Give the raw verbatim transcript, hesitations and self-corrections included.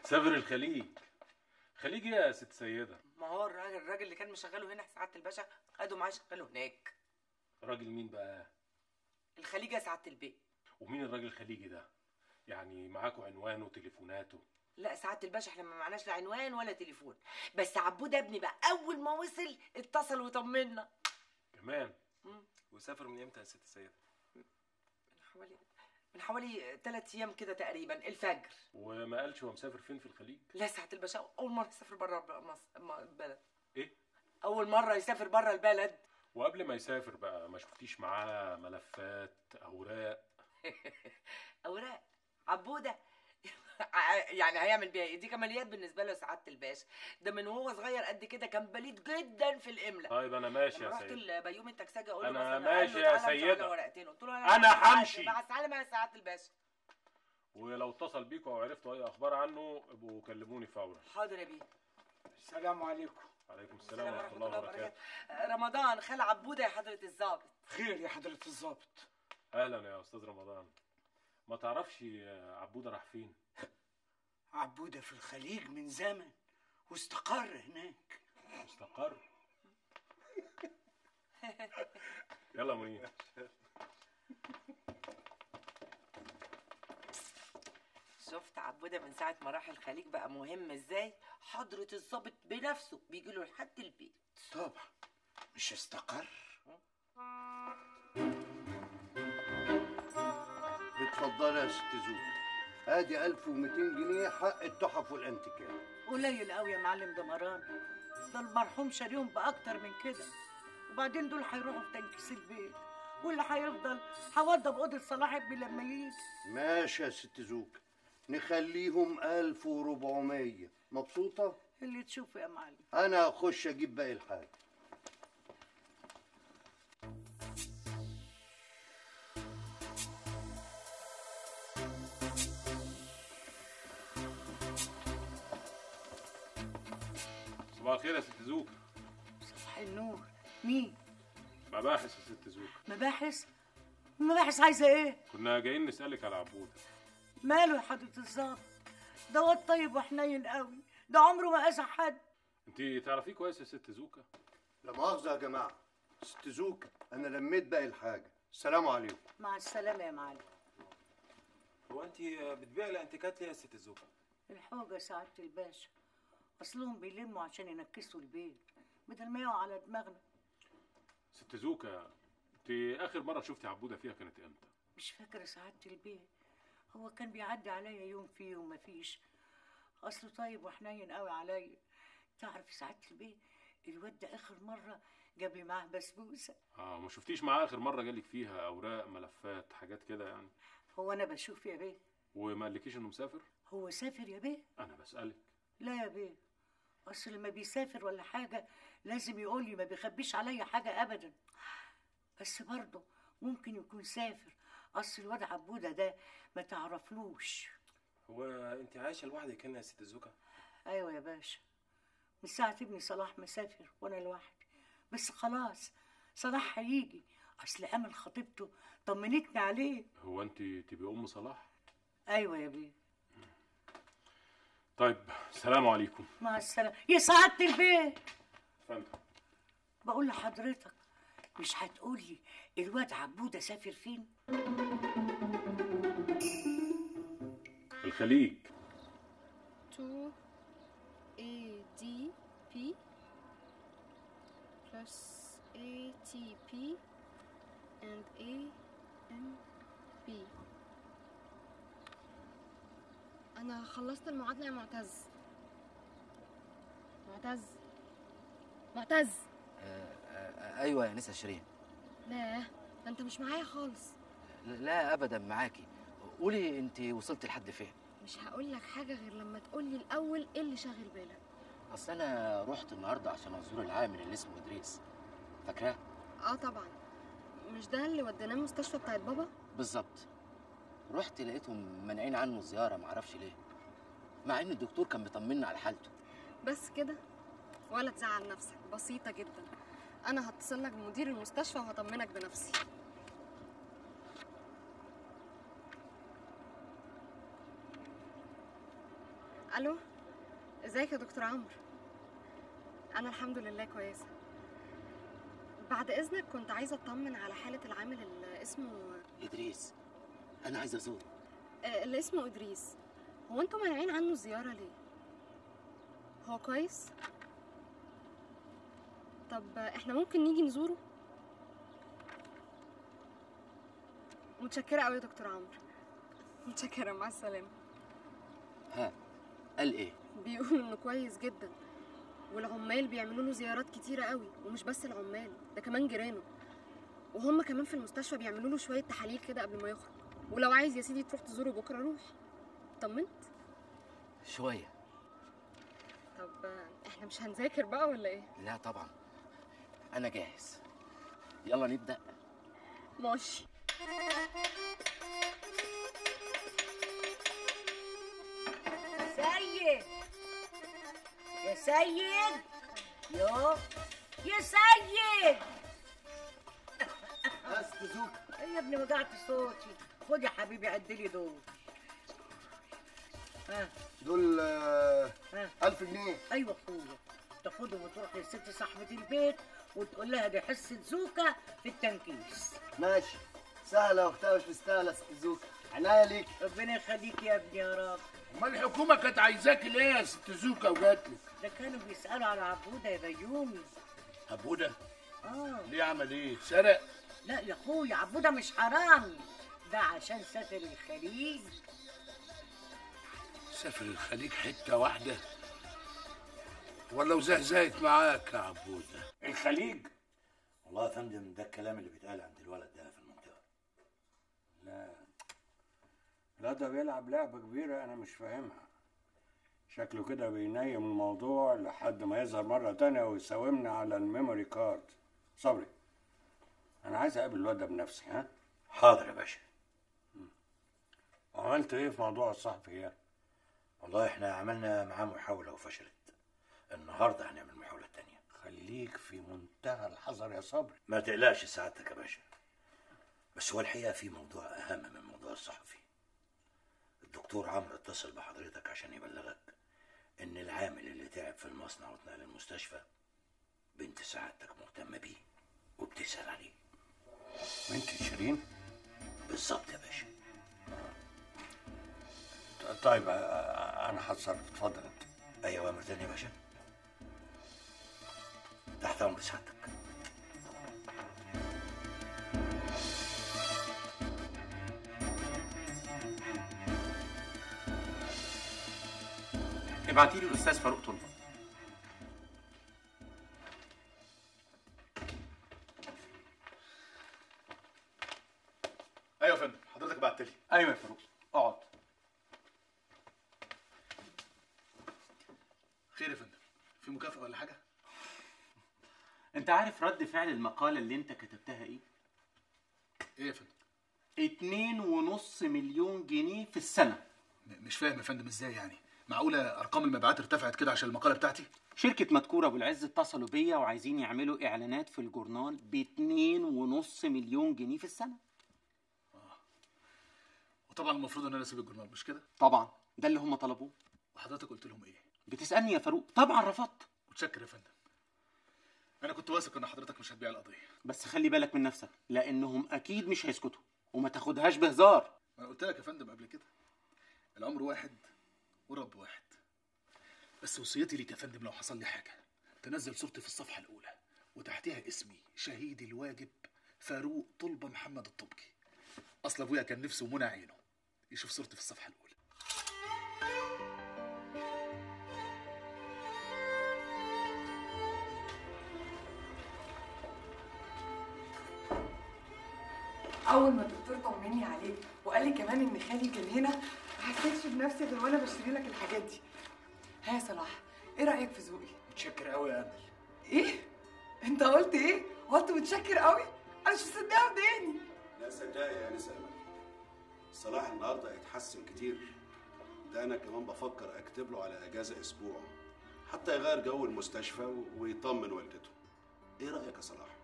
سافر الخليج. خليج ايه يا ست سيدة؟ ما هو الراجل الراجل اللي كان مشغله هنا سعاده الباشا خدوا معاه شغله هناك. راجل مين بقى؟ الخليج يا سعاده البيه. ومين الراجل الخليجي ده؟ يعني معاكوا عنوانه وتليفوناته؟ لا سعاده الباشا احنا ما معناش لا عنوان ولا تليفون، بس عبود ابني بقى اول ما وصل اتصل وطمنا. كمان؟ مم. وسافر من امتى يا ست سيدة؟ من حوالي من حوالي ثلاث ايام كده تقريبا الفجر. وما قالش هو مسافر فين في الخليج؟ لا سعاده الباشا اول مره يسافر بره مصر البلد. ايه؟ اول مره يسافر بره البلد. وقبل ما يسافر بقى ما شفتيش معاه ملفات اوراق؟ اوراق عبوده يعني هيعمل بيها ايه؟ دي كماليات بالنسبه له سعاده الباشا، ده من وهو صغير قد كده كان بليد جدا في الاملاء. طيب انا ماشي يا رحت سيدة. البيومي التكساجي اقول له انا مثلا ماشي يا سيدة. ورقتين قلت له انا, أنا همشي. مع السلامه يا سعاده الباشا. ولو اتصل بيكوا او عرفتوا اي اخبار عنه ابقوا كلموني فورا. حاضر يا بيه. السلام عليكم. وعليكم السلام ورحمه الله وبركاته. رمضان خال عبوده يا حضره الضابط. خير يا حضره الضابط. اهلا يا استاذ رمضان. ما تعرفش عبوده راح فين؟ عبوده في الخليج من زمن واستقر هناك. استقر؟ يلا منير. شفت عبوده من ساعه ما راح الخليج بقى مهم ازاي؟ حضره الضابط بنفسه بيجي له لحد البيت. طبعا مش استقر. اتفضلي يا ست زوجة، ادي ألف ومئتين جنيه حق التحف والانتيكات. قليل قوي يا معلم دمران، ده المرحوم شاريهم باكتر من كده، وبعدين دول هيروحوا في تنكيس البيت، واللي هيفضل هوضب اوضه صلاح ابني لما يجي. ماشي يا ست زوجة، نخليهم ألف وأربعمية. مبسوطة؟ اللي تشوفه يا معلم. انا اخش اجيب باقي الحاجة. صباح الخير يا ست زوجة. صباح النور. مين؟ مباحث يا ست زوجة. مباحث؟ مباحث عايزة ايه؟ كنا جايين نسألك على عبودة. ماله يا حضرة الظابط؟ ده واد طيب وحنين قوي، ده عمره ما أذى حد. انت تعرفيه كويس يا ست زوجة؟ لا مؤاخذة يا جماعة، ست زوجة أنا لميت باقي الحاجة. السلام عليكم. مع السلامة يا معلم. هو انت بتبيع الانتيكات ليه يا ست زوجة؟ الحوجة سعادة الباشا، أصلهم بيلموا عشان ينكسوا البيت بدل ما يقعوا على دماغنا. ست زوجة، انت آخر مرة شفتي عبودة فيها كانت امتى؟ مش فاكرة سعادة البيت، هو كان بيعدي عليا يوم فيه وما فيش، أصله طيب وحنين قوي عليا. تعرف سعادة البيت الواد ده آخر مرة جاب لي معاه بسبوسة. اه ما شفتيش معاه آخر مرة جالك فيها أوراق ملفات حاجات كده يعني؟ هو أنا بشوف يا بيه؟ وما قالكيش إنه مسافر؟ هو سافر يا بيه؟ أنا بسألك. لا يا بيه، أصل لما بيسافر ولا حاجة لازم يقول لي، ما بيخبيش عليا حاجة أبدا. بس برضه ممكن يكون سافر، أصل الواد عبودة ده ما تعرفلوش. هو انت عايشة لوحدك هنا يا ست زوجة؟ أيوة يا باشا، من ساعة ابني صلاح مسافر وأنا لوحدي، بس خلاص صلاح هيجي، أصل أمل خطيبته طمنتني عليه. هو أنت تبقي أم صلاح؟ أيوة يا بيه. طيب السلام عليكم. مع السلامة يا سعادة البيت. فندم. بقول لحضرتك مش هتقولي الواد عبودة سافر فين؟ الخليج. two A D P plus A T P and A M B. أنا خلصت المعادلة يا معتز. معتز معتز آه آه ايوه يا نسا شيرين. لا ده انت مش معايا خالص. لا ابدا معاكي، قولي انت وصلت لحد فين. مش هقول لك حاجه غير لما تقولي الاول ايه اللي شاغل بالك. اصل انا رحت النهارده عشان ازور العامل اللي اسمه ادريس، فاكراه؟ اه طبعا، مش ده اللي وديناه المستشفى بتاعت بابا؟ بالظبط. رحت لقيتهم مانعين عنه الزياره، معرفش ليه، مع ان الدكتور كان بيطمنا على حالته. بس كده؟ ولا تزعل نفسك، بسيطه جدا. انا هتصل لك بمدير المستشفى وهطمنك بنفسي. الو، ازيك يا دكتور عمرو؟ انا الحمد لله كويسه. بعد اذنك كنت عايزه اطمن على حاله العامل اللي اسمه ادريس، انا عايز ازوره. آه، اللي اسمه ادريس. هو انتوا مانعين عنه الزياره ليه؟ هو كويس؟ طب احنا ممكن نيجي نزوره؟ متشكره قوي يا دكتور عمرو. متشكره، مع السلامه. ها، قال ايه؟ بيقولوا انه كويس جدا، والعمال بيعملوا له زيارات كتيره قوي، ومش بس العمال، ده كمان جيرانه، وهم كمان في المستشفى بيعملوا له شويه تحاليل كده قبل ما يخرج. ولو عايز يا سيدي تروح تزوره بكره روح. طمنت؟ شويه. طب احنا مش هنذاكر بقى ولا ايه؟ لا طبعا، انا جاهز. يلا نبدا. ماشي. سيد يا سيد، يو يا سيد. بس تزوك. ايه يا ابني وجعت صوتي؟ خد يا حبيبي عدلي دول. ها دول آه، ها ألف جنيه. ايوه اخويا، تاخدهم وتروح للست صاحبة البيت وتقول لها دي حصة زوكا في التنكيس. ماشي، سهلة يا اختها، مش مستاهلة ست زوك. عناية ليك. ربنا يخليك يا ابني يا رب. امال الحكومه كانت عايزاكي ليه يا ست زوكا وجات لك؟ ده كانوا بيسألوا على عبودة يا بيومي. عبوده؟ اه. ليه عمل ايه؟ سرق؟ لا يا اخويا، عبودة مش حرامي، ده عشان سافر الخليج. سافر الخليج حته واحده؟ ولا وزهزهت معاك يا عبوده؟ الخليج؟ والله يا فندم ده الكلام اللي بيتقال عند الولد ده في المنطقه. لا لا، ده بيلعب لعبة كبيرة أنا مش فاهمها. شكله كده بينيم الموضوع لحد ما يظهر مرة تانية ويساومنا على الميموري كارد. صبري، أنا عايز أقابل الواد ده بنفسي. ها؟ حاضر يا باشا. وعملت إيه في موضوع الصحفي؟ والله إحنا عملنا معاه محاولة وفشلت. النهارده هنعمل محاولة تانية. خليك في منتهى الحذر يا صبري. ما تقلقش سعادتك يا باشا، بس هو الحقيقة في موضوع أهم من موضوع الصحفي. الدكتور عمرو اتصل بحضرتك عشان يبلغك إن العامل اللي تعب في المصنع واتنقل المستشفى بنت سعادتك مهتمة بيه وبتسأل عليه. بنت شيرين؟ بالظبط يا باشا. طيب أنا هتصرف، اتفضل أنت. أي أوامر تانية يا باشا؟ تحت أمر سعادتك. ابعتي لي الاستاذ فاروق طلبه. ايوه يا فندم، حضرتك بعت لي. ايوه يا فاروق، اقعد. خير يا فندم، في مكافأة ولا حاجة؟ انت عارف رد فعل المقاله اللي انت كتبتها ايه؟ ايه يا فندم؟ اتنين ونص مليون جنيه في السنه. مش فاهم يا فندم، ازاي يعني؟ معقولة أرقام المبيعات ارتفعت كده عشان المقالة بتاعتي؟ شركة مدكورة أبو العز اتصلوا بيا وعايزين يعملوا إعلانات في الجورنال باتنين ونص مليون جنيه في السنة. آه. وطبعا المفروض إن أنا أسيب الجورنال، مش كده؟ طبعا، ده اللي هم طلبوه. وحضرتك قلت لهم إيه؟ بتسألني يا فاروق؟ طبعا رفضت. متشكر يا فندم. أنا كنت واثق إن حضرتك مش هتبيع القضية. بس خلي بالك من نفسك، لأنهم أكيد مش هيسكتوا، وما تاخدهاش بهزار. أنا قلت لك يا فندم قبل كده، الأمر واحد والرب واحد. بس وصيتي ليك يا فندم، لو حصل لي حاجة تنزل صورتي في الصفحة الأولى وتحتها اسمي شهيد الواجب فاروق طلبة محمد الطبكي. أصل أبويا كان نفسه منى عينه يشوف صورتي في الصفحة الأولى. اول ما الدكتور طمني عليك وقال لي كمان ان خالي كان هنا، ما حسيتش بنفسي غير وانا بشتري لك الحاجات دي. ها يا صلاح، ايه رايك في ذوقي؟ متشكر قوي يا امل. ايه؟ انت قلت ايه؟ هو انت متشكر قوي؟ انا مش مصدقه وداني. لا صدقي يا انسه امل، صلاح النهارده هيتحسن كتير. ده انا كمان بفكر اكتب له على اجازه اسبوع حتى يغير جو المستشفى ويطمن والدته. ايه رايك يا صلاح؟